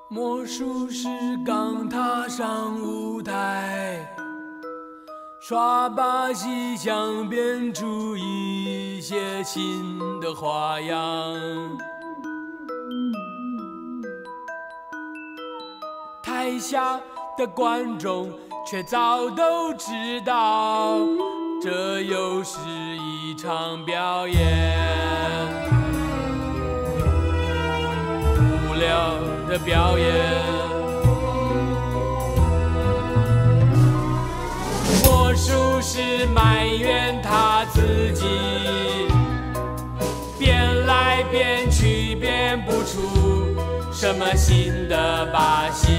魔术师刚踏上舞台，耍把戏想变出一些新的花样。台下的观众却早都知道，这又是一场表演，无聊的表演。魔术师埋怨他自己，变来变去变不出什么新的把戏。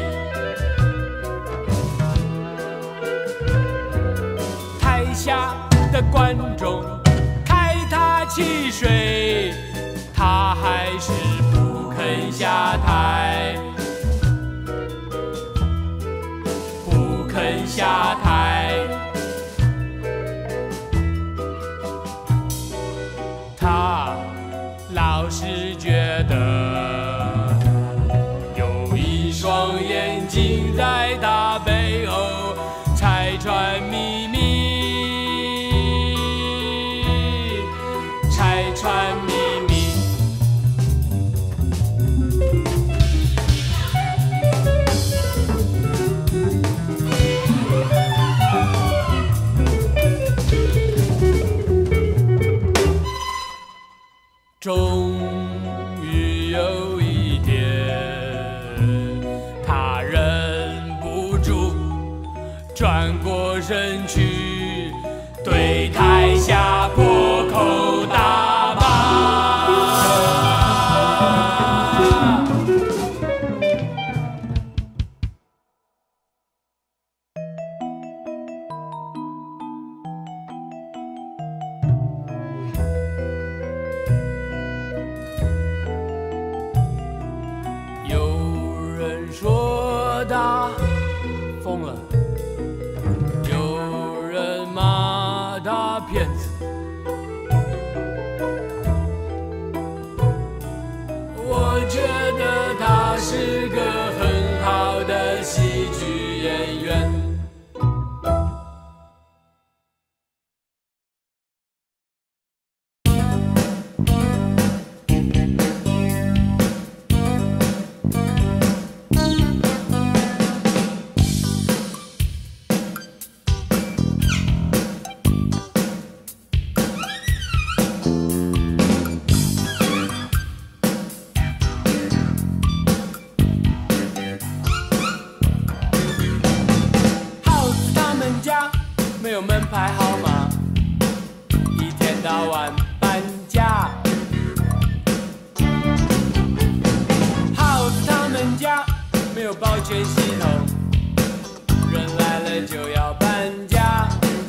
台下的观众开他汽水，他还是不肯下台，不肯下台。他老是觉得有一双眼睛在他背后拆穿秘密，拆穿秘密。终于有一天，他忍不住转过身去，对台下破口大骂。有人说他疯了，有人骂他骗子，我觉得他是个很好的戏剧演员。没有门牌号码，一天到晚搬家。耗子他们家没有保全系统，人来了就要搬家。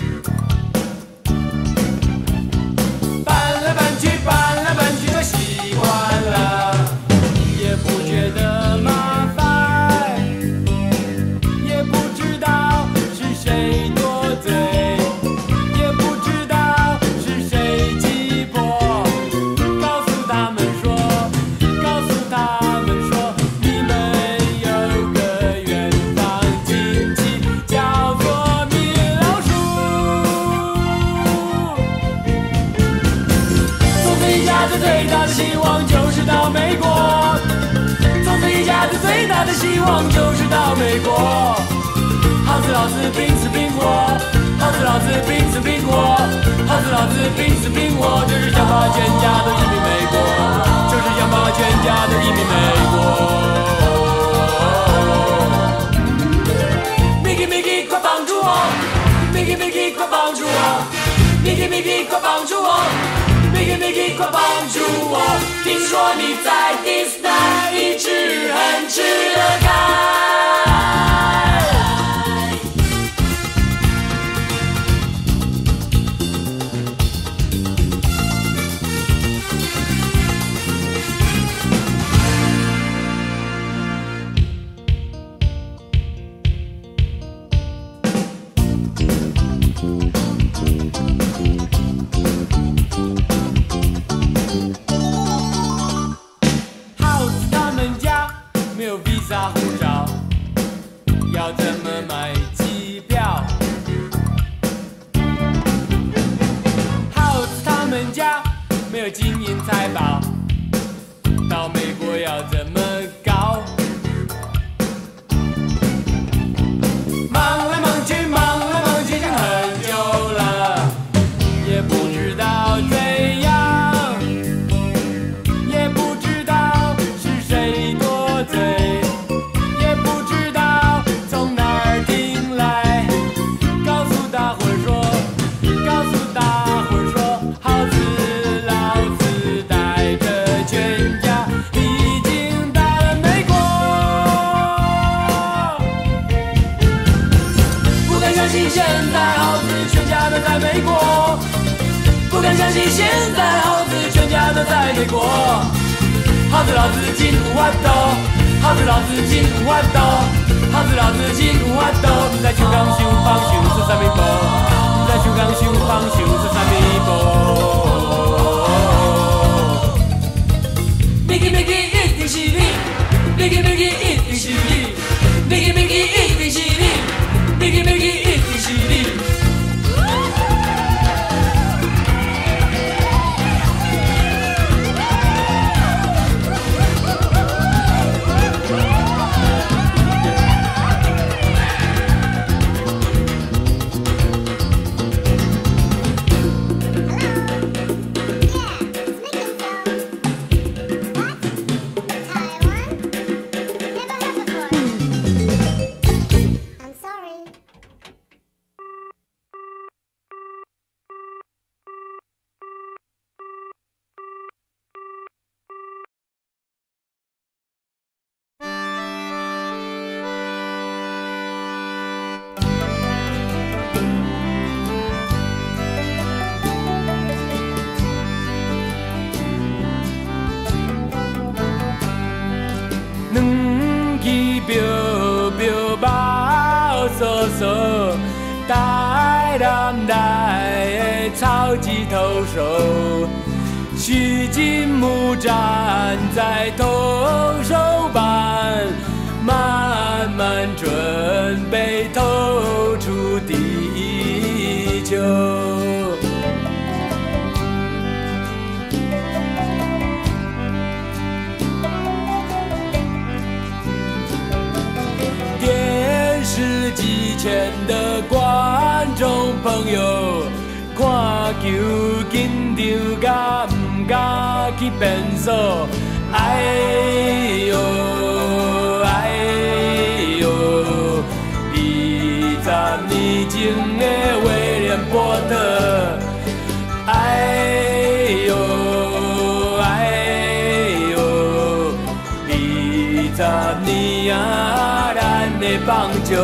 搬来搬去，搬来搬去都习惯了，也不觉得麻烦，也不知道是谁多嘴，也不知道是谁鸡婆。告诉他们说，告诉他们说，你们有个远方亲戚叫做米老鼠。从此一家子最大的希望就是到美国，从此一家子最大的希望就是到美国。耗子老子病死苹果，耗子老子病死苹果，耗子老子病死苹果，就是想把全家都移民美国，就是想把全家都移民美国。Mickey Mickey 快帮助我 ，Mickey Mickey 快帮助我 ，Mickey Mickey 快帮助我 ，Mickey Mickey 快帮助我。听说你在 Disney 一直很吃得开。耗子他们家没有 Visa 相信现在耗子全家都在美国，不敢相信现在耗子全家都在美国。耗子老子真有法度，耗子老子真有法度，耗子老子真有法度。不知想讲想放想是啥物步，不知想讲想放想是啥物步。明记明记一定是你，明记明记一定是你，明记明记一定是你，明记明记一定是你。台南来的草字头手，须进木站在投手板，慢慢准备投出地球。电视机前的观众朋友，看球紧张甲唔敢去变数，哎呦哎呦，20年前的威廉波特，哎呦哎呦，20年啊，咱的棒球。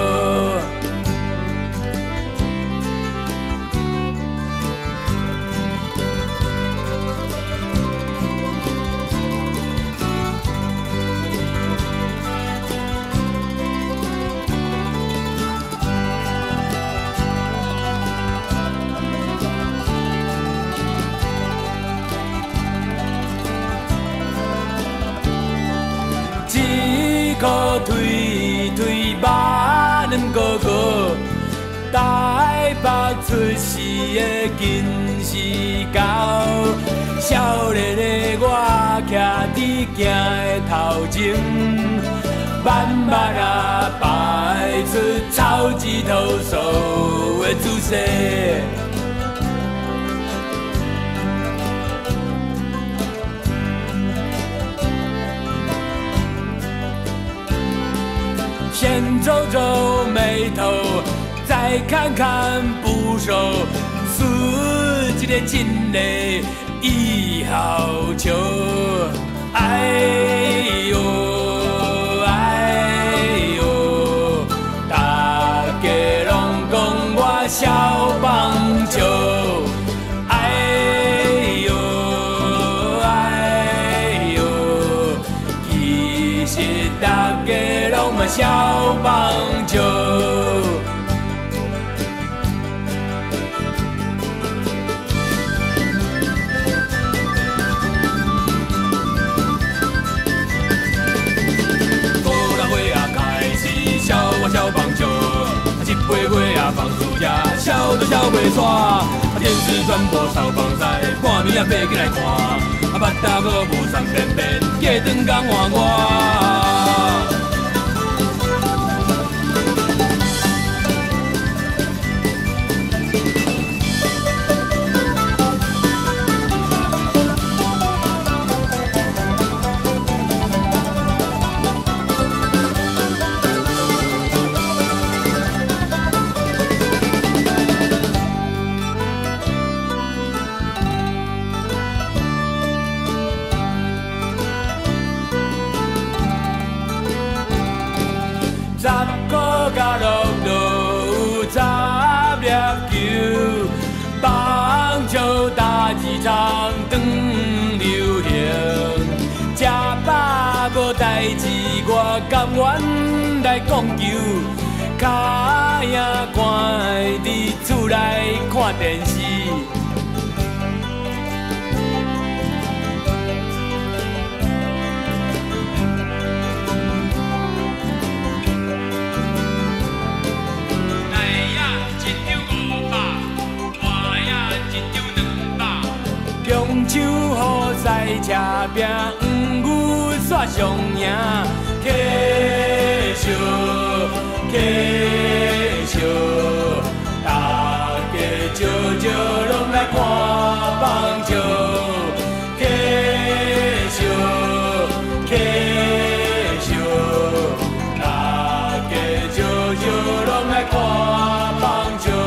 可推推把恁哥哥，台北出世的金丝狗，少年的我徛伫镜的头前，慢慢啊摆出草字头数的姿势。先皱皱眉头，再看看捕手，输一个真的一号球。哎呦哎呦，大家拢讲我小棒球。哎呦哎呦，其实大家拢嘛小棒球。小棒球，一杯月啊放暑假，笑都笑袂煞。电视转播扫棒赛，半暝啊爬起来看，捌搭无无送便便，过顿工换我。 甘愿来讲求，脚影看伫厝内看电视。中秋好赛车拼，黄牛煞上赢，继续继续，大家招招拢来看棒球，继续继续，大家招招拢来看棒球。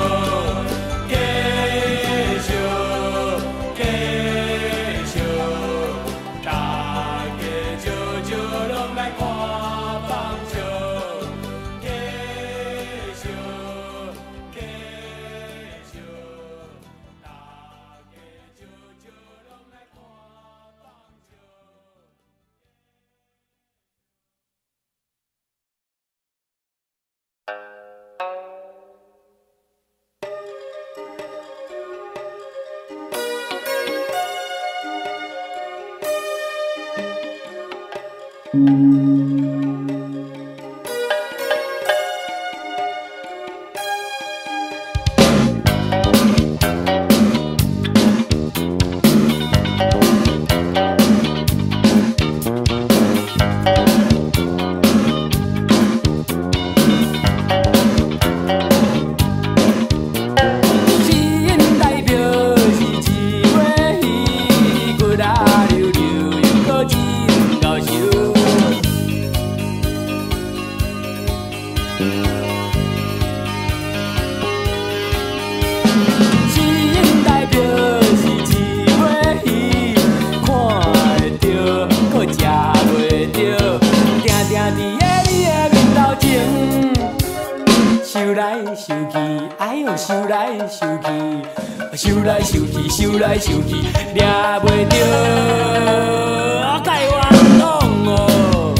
收来收去，收来收去，抓袂着，该我讲哦。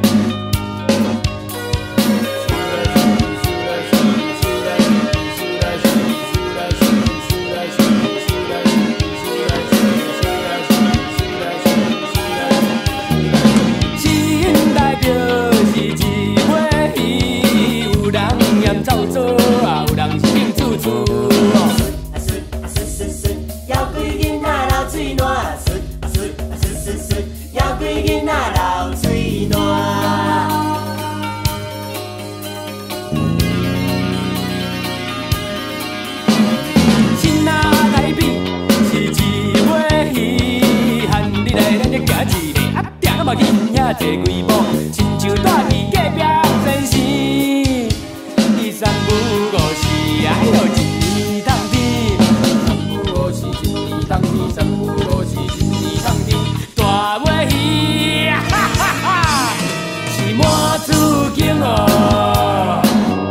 新代表是一尾鱼，有人嫌走走啊，有人是顶厝厝。嘛囡仔坐规模，亲像住伫隔壁城市。伊三不五时，哎呦一年当天，三不五时一年当天，三不五时一年当天，大尾鱼，哈哈哈，是满厝景哦。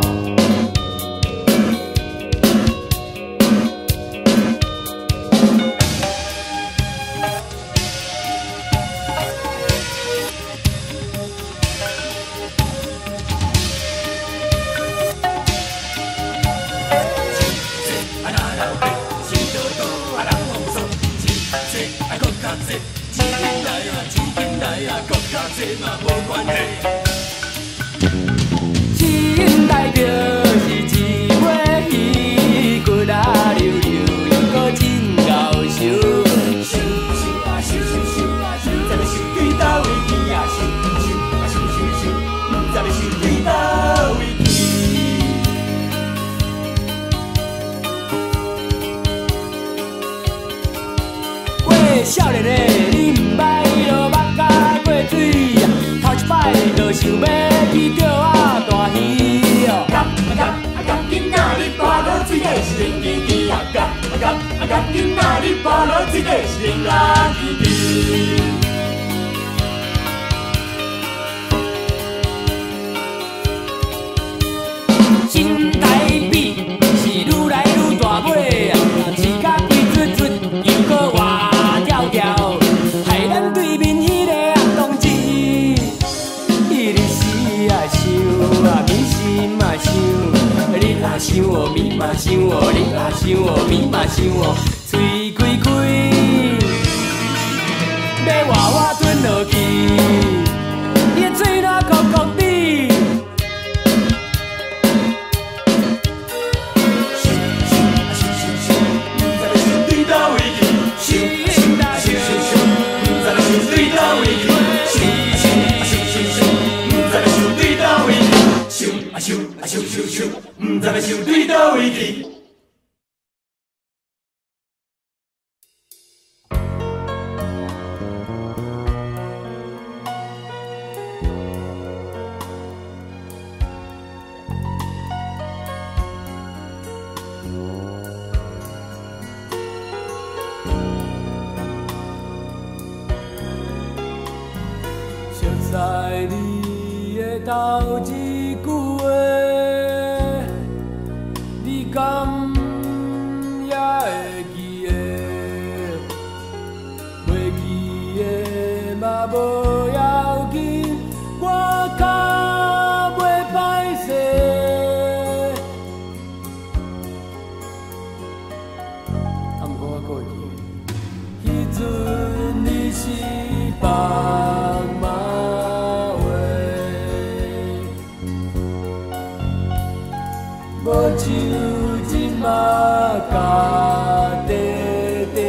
新代表是一尾鱼，骨啊溜溜，又搁真搞笑。收收啊收收收啊收，不知要收对倒位去啊收收啊收收收，不知要收对倒位去。喂，少年的你唔捌落目甲过水啊，头一摆就想要去钓啊大鱼哦。甲囡仔你跋落水底是零滴滴啊，甲囡仔你跋落水底是零啦滴滴。新台币是愈来愈大尾啊，饲甲规出出又搁活跳跳，害咱对面迄个啊同志，伊就是。 你若想我，咪嘛想我，你若想我，咪嘛想我，嘴开开，要换我吞落去，伊的嘴若空空的。唔知要想对倒位去。熟悉你的头一句话。敢也会记的，袂记的嘛无要紧，我较袂歹势。啊，毋过我还会记的，迄阵你是放马话，无像。嘛家底底，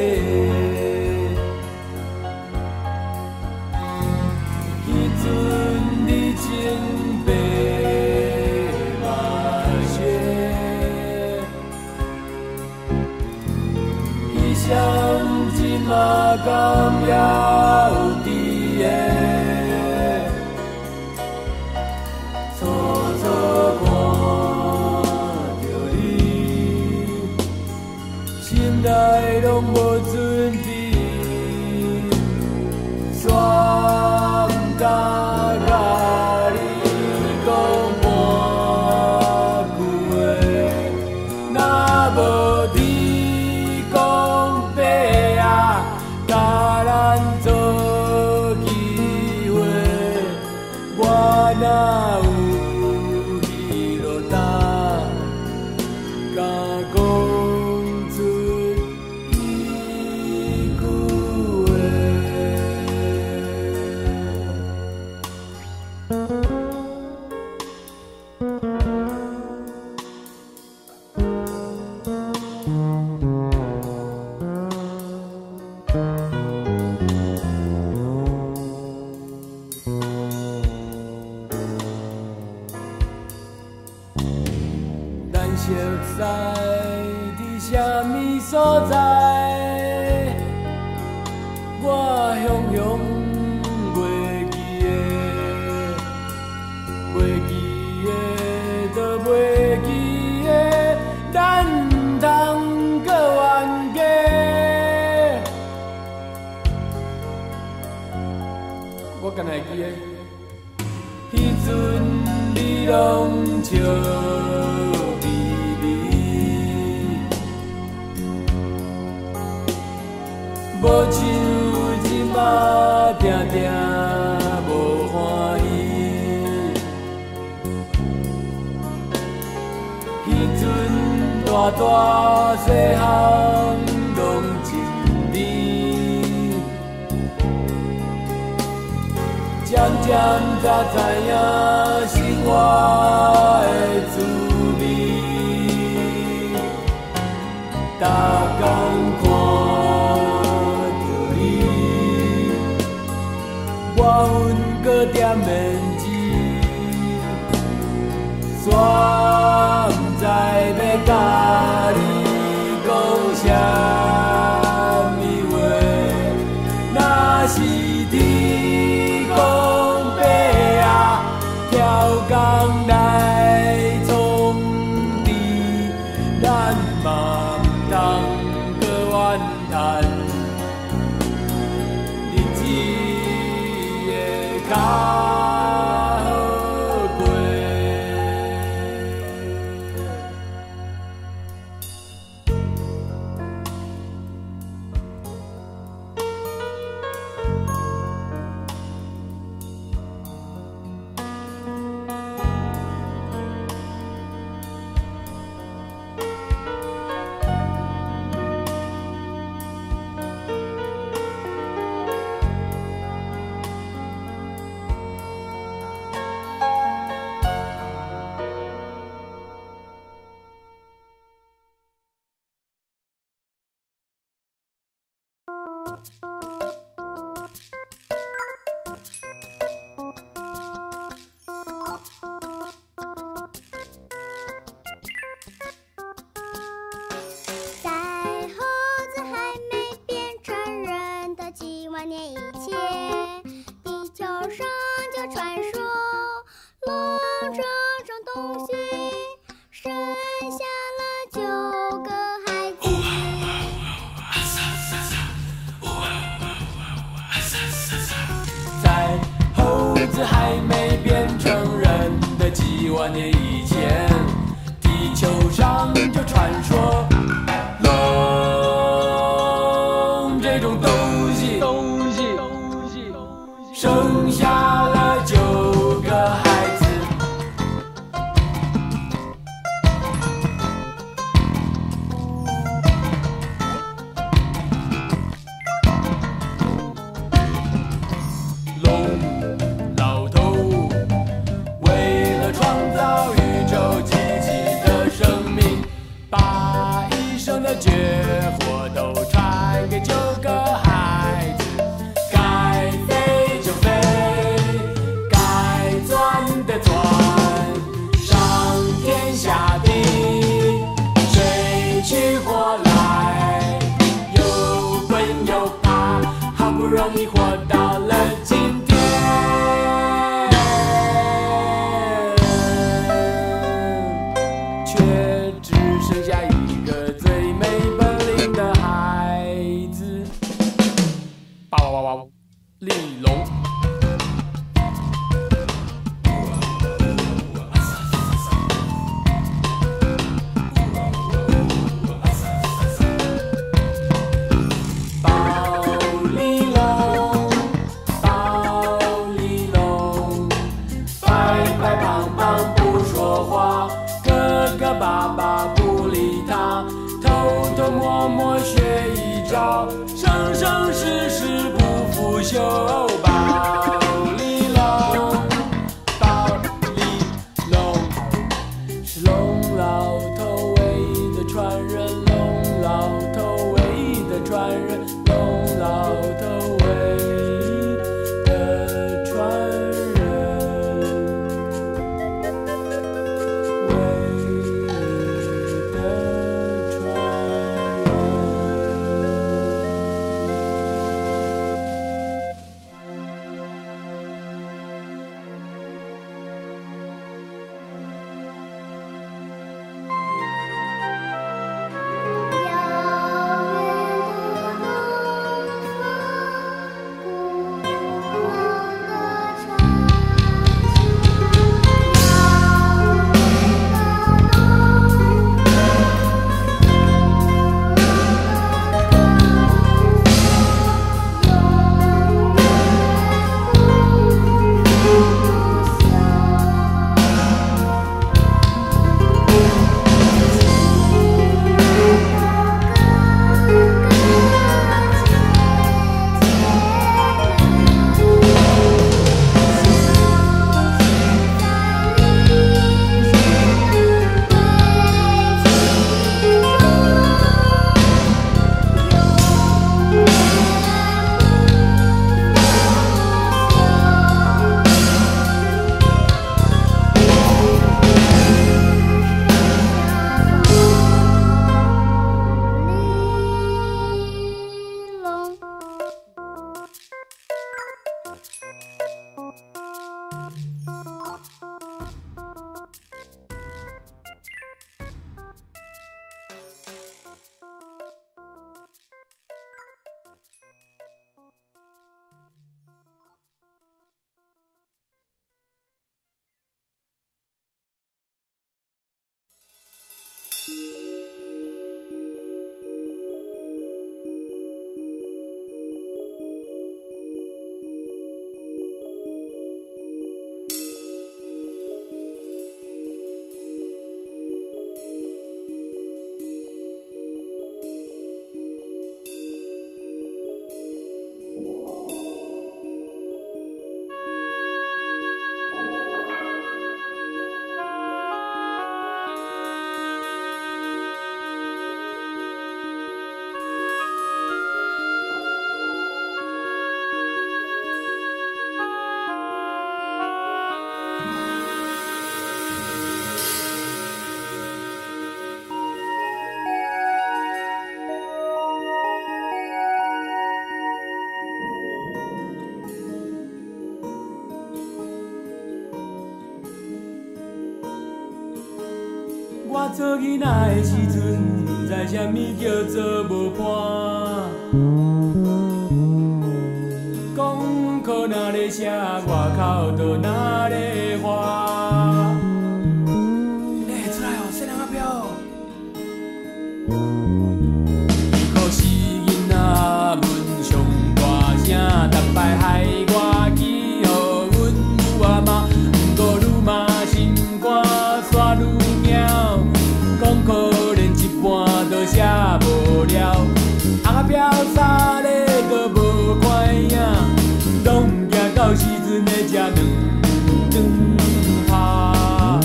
迄阵你情白嘛雪，伊双真嘛敢也有伫的。内拢无准备，煞毋敢甲你讲半句话，若无你讲白啊，甲咱做机会，我哪有去落单，甲讲。熟悉伫啥物所在，我雄雄袂记的，袂记的都袂记的，咱毋通搁冤家。我敢会记的，迄阵你拢笑。无像即马定定无欢喜，迄阵大大细项拢真甜，渐渐才知影生活的滋味，逐工看。我阮搁惦面子，煞毋知要甲你讲啥物话。若是天公伯啊，跳工来创治，咱嘛毋通搁怨叹。较好过。 9个孩子。 在猴子还没变成人的几万年以前，地球上就传说龙这种东西生下了9个孩子。龙老头为了创造宇宙机器的生命，把一生的绝活都传给9个孩子。该飞就飞，该钻的钻，上天下地，谁去活来？又滚又爬，好不容易活到了今天，却只剩下一个最没本领的孩子。爸爸爸爸，利龙。宝丽龙，宝丽龙，白白胖胖不说话，哥哥爸爸不理他，偷偷摸摸学一招，生生世世不腐朽。宝丽龙，宝丽龙，是龙老头唯一的传人，龙老头唯一的传人，龙老头唯一的传人，唯一的传我做囡仔的时阵， 知啥物叫做无伴。功课哪咧写，外口就哪咧画。出来哦，细人仔表。考试囡仔问上大声，逐摆害我记互阮母阿妈，毋过愈嘛心肝煞愈妙，功课连一半都写无了，翁仔表衫咧都无看影，拢毋惊到时阵会食两拍。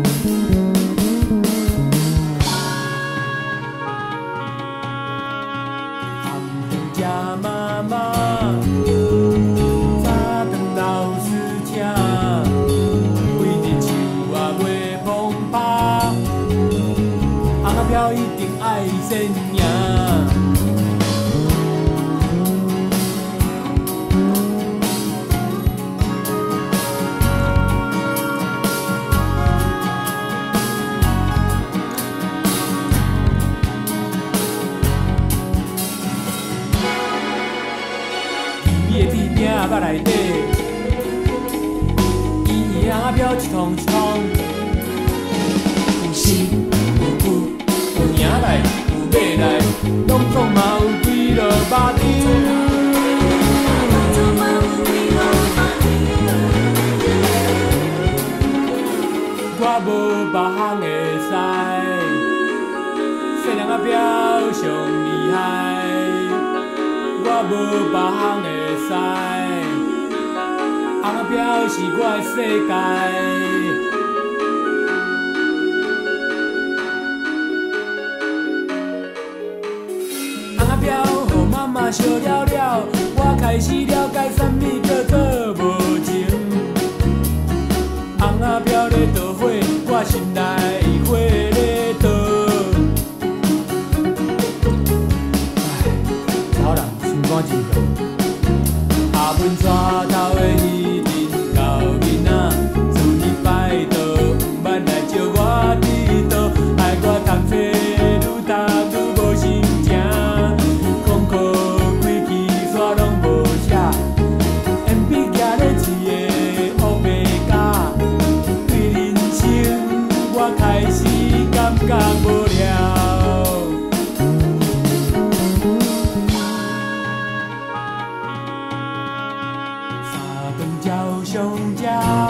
食妈妈，早顿老师请，规日树也袂碰拍，翁仔表一定爱先赢。捌内底，伊翁仔表一通一通，有时有久，有赢来，有买来，拢总嘛有几落巴丁。我无别项会使，细人仔表上厉害，我无别项会使。翁仔表是我的世界，翁仔表互妈妈笑了了，我开始了解啥物叫做无情。翁仔表咧倒火，我心内火咧倒。唉，查人心肝真重，下文纸头的。感无了，三顿照常食，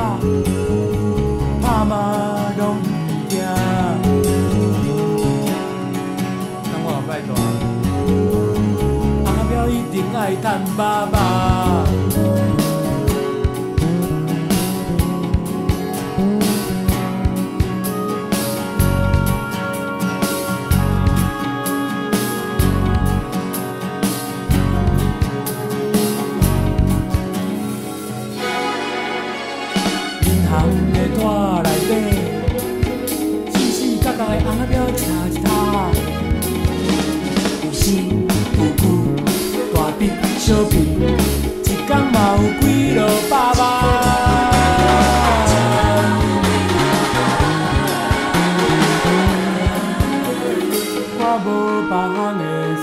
拍嘛拢毋惊。那我后摆大，翁仔表一定爱趁爸爸。拖内底，时时角角的翁仔表一塔一塔，有时有久，大笔小笔，一工嘛有几落百万。我无别项会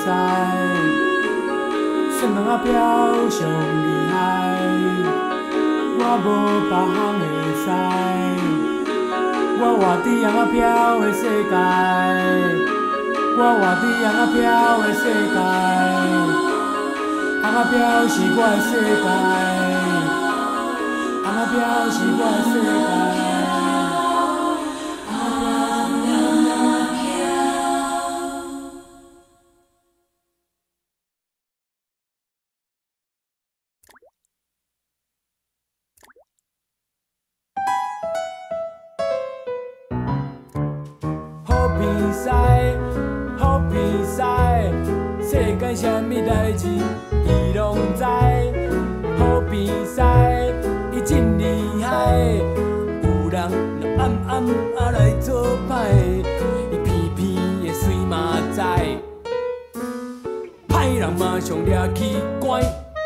使，算翁仔表上厉害。我无别项会使，我活伫翁仔表的世界，我活伫翁仔表的世界，翁仔表是我的世界，翁仔表是我的世界。比赛，好比赛，世间啥物代志伊拢知。好比赛，伊真厉害，有人暗暗来做歹，伊偏偏会随嘛知。歹人马上抓去关。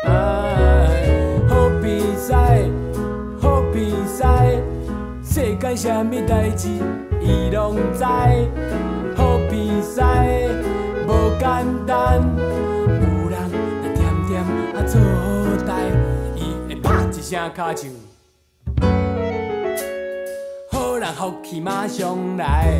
好比赛，好比赛，世间啥物代志伊拢知。好比赛。 声卡唱，好人福气马上来。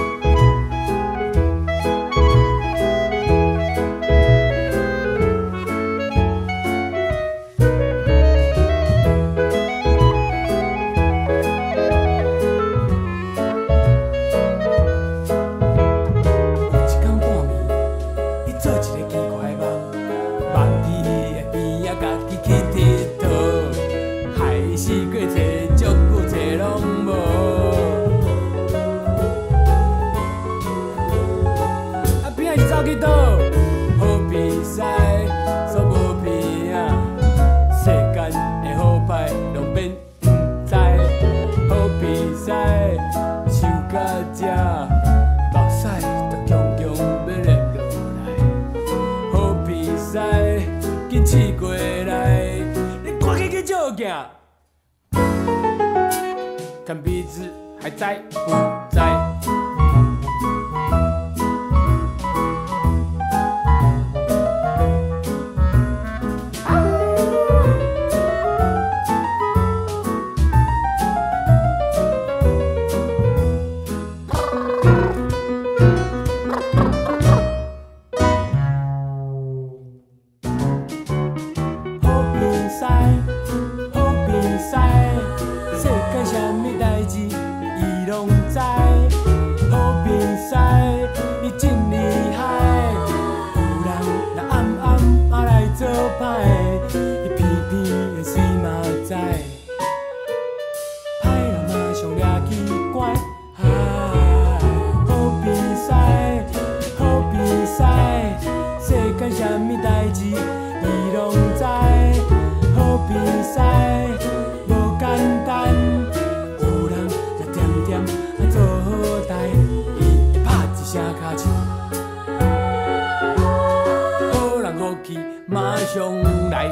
看鼻子还在不在？马上来。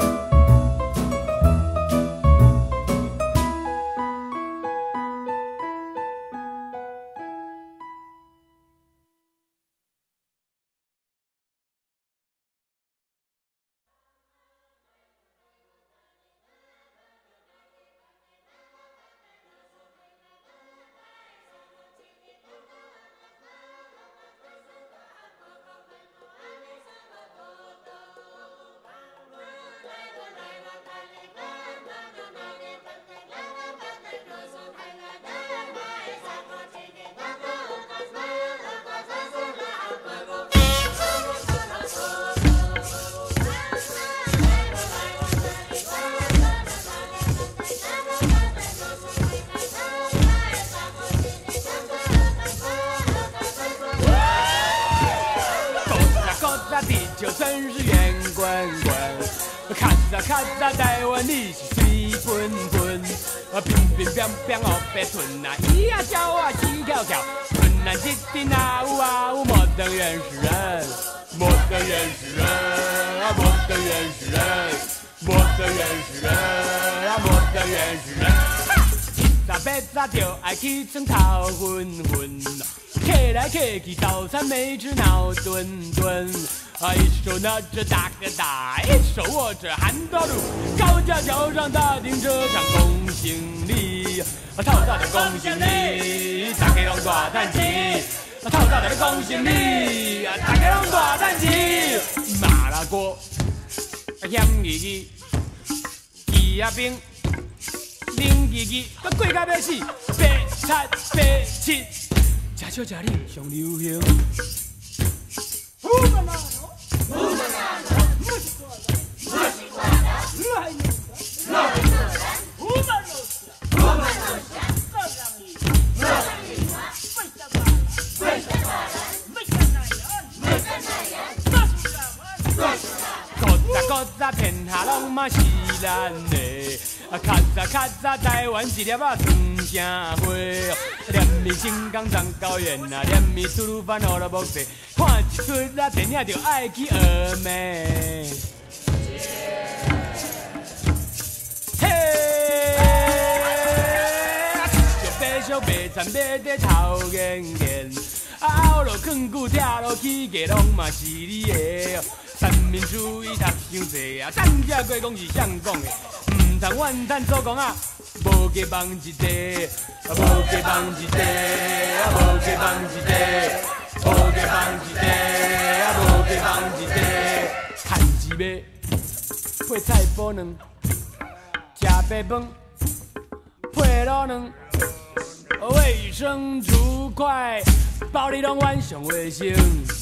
就真是圆滚滚，看着看着台湾你是水滚滚，乒乒乓乓后白吞啊，咿呀叫啊鸡跳跳，困难一定啊呜啊呜，莫等原始人，莫等原始人啊，莫等原始人，莫等原始人啊，莫等原始人。早白早就爱起床头昏昏，客来客去早餐没吃闹顿顿。一手拿着大哥大，一手握着韩道路，高架桥上大停车场恭行李，套大的恭行李，大家拢大叹气，套大的恭行李，大家拢大叹气。麻辣锅，咸鱼鱼，鸡鸭冰，冷鱼鱼，贵到要死，白菜白切，吃少吃哩上流行。天下拢嘛是咱的，卡扎台湾一粒仔酸正花，连面新港藏高原啊，连面吐鲁番乌拉木齐，看一出啊电影就爱去峨眉。嘿，小白菜买在头圆圆。 拗落更久跳落去，价拢嘛是你的。三民主义读伤济啊，咱这国公是谁讲的？唔通怨叹祖公啊，无加放一地，无加放一地，无加放一地，无加放一地，无加放一地。趁钱买配菜脯卵，吃白饭配卤卵，卫生竹筷，包你拢晚上卫生。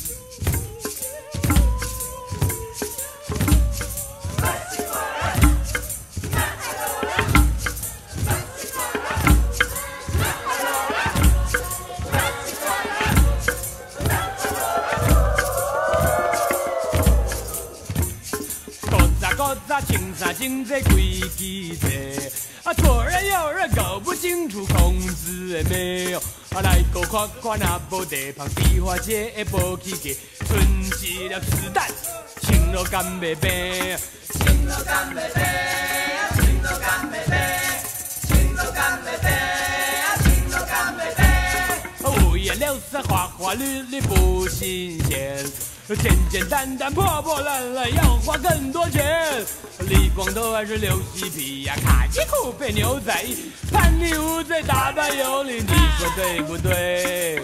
清啥清这规矩多，啊左人右人搞不清楚孔子的美哦，啊来个看看那无地旁地花街的无起价，剩一粒子弹，青肉干袂白，青肉干袂白，青肉干袂白，青肉干袂白，青肉干袂白，五颜六色花花绿绿不新鲜。简简单单、破破烂烂，要花更多钱。李光头还是刘细皮呀，卡其裤配牛仔衣，叛逆无罪，打扮有理，你说对不对？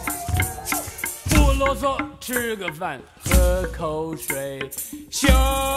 不啰嗦，吃个饭，喝口水，休